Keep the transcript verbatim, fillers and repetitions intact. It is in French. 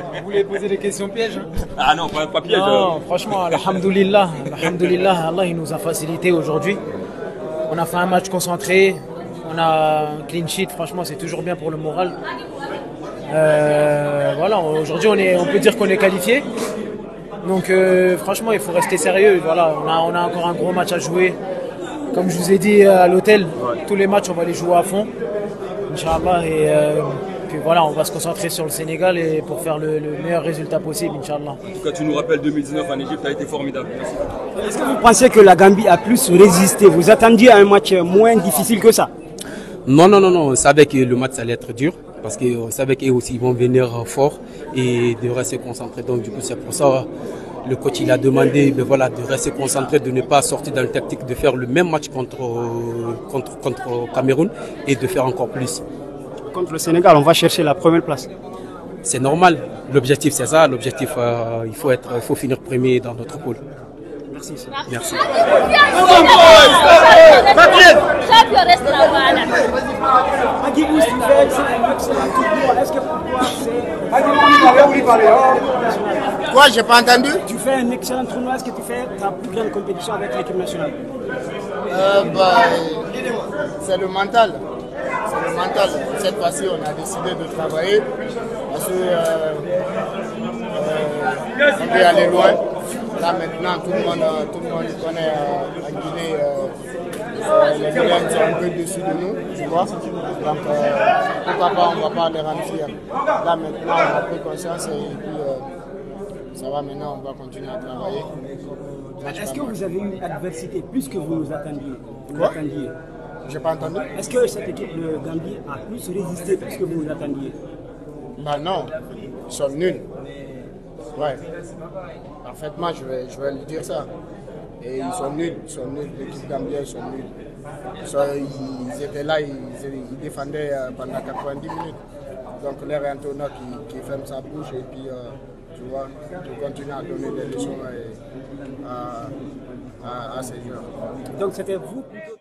Vous voulez poser des questions pièges hein? Ah non, pas, pas piège. Non, euh. franchement, alhamdoulilah, alhamdoulilah, Allah il nous a facilité aujourd'hui. On a fait un match concentré, on a un clean sheet, franchement c'est toujours bien pour le moral. Euh, voilà, aujourd'hui on, est, on peut dire qu'on est qualifié. Donc euh, franchement il faut rester sérieux. Voilà, on a, on a encore un gros match à jouer. Comme je vous ai dit à l'hôtel, ouais. Tous les matchs on va les jouer à fond. Inch'Allah. Et euh, puis voilà, on va se concentrer sur le Sénégal et pour faire le, le meilleur résultat possible, Inch'Allah. En tout cas, tu nous rappelles deux mille dix-neuf en Égypte, ça a été formidable. Merci. Est-ce que vous pensez que la Gambie a plus résisté? Vous attendiez à un match moins difficile que ça? Non, non, non, non. On savait que le match allait être dur. Parce qu'on savait qu'eux aussi ils vont venir fort et de rester concentrés. Donc du coup c'est pour ça le coach il a demandé ben voilà, de rester concentré, de ne pas sortir dans le tactique, de faire le même match contre, contre, contre Cameroun et de faire encore plus. Contre le Sénégal, on va chercher la première place. C'est normal. L'objectif c'est ça. L'objectif euh, il faut être, il faut finir premier dans notre poule. Merci. Merci. Agibous, tu fais un excellent tournoi. Est-ce que pour toi c'est... Quoi, j'ai pas entendu? Tu fais un excellent tournoi. Est-ce que tu fais ta plus grande compétition avec l'équipe nationale? euh, bah, C'est le mental. C'est le mental. Cette fois-ci, on a décidé de travailler parce que euh, euh, on peut aller loin. Là maintenant, tout le monde, tout le monde connaît euh, en Guinée, euh, euh, les Guinéens sont un peu dessus de nous, tu vois. Donc, euh, pourquoi pas, on ne va pas les rendre fiers. Là maintenant, on a pris conscience et puis euh, ça va maintenant, on va continuer à travailler. Est-ce que vous avez eu une adversité plus que vous nous attendiez? Vous attendiez? J'ai pas entendu. Est-ce que cette équipe de Gambie a plus résisté plus que vous nous attendiez? Bah non, ils sont nuls. Ouais, parfaitement, je vais, je vais lui dire ça. Et ils sont nuls, ils sont nuls, l'équipe gambienne, ils sont nuls. Ils, sont, ils, ils étaient là, ils, ils défendaient pendant quatre-vingt-dix minutes. Donc l'air Antonio qui, qui ferme sa bouche et puis, euh, tu vois, qui continue à donner des leçons à, à, à, à ses joueurs. Donc c'était vous plutôt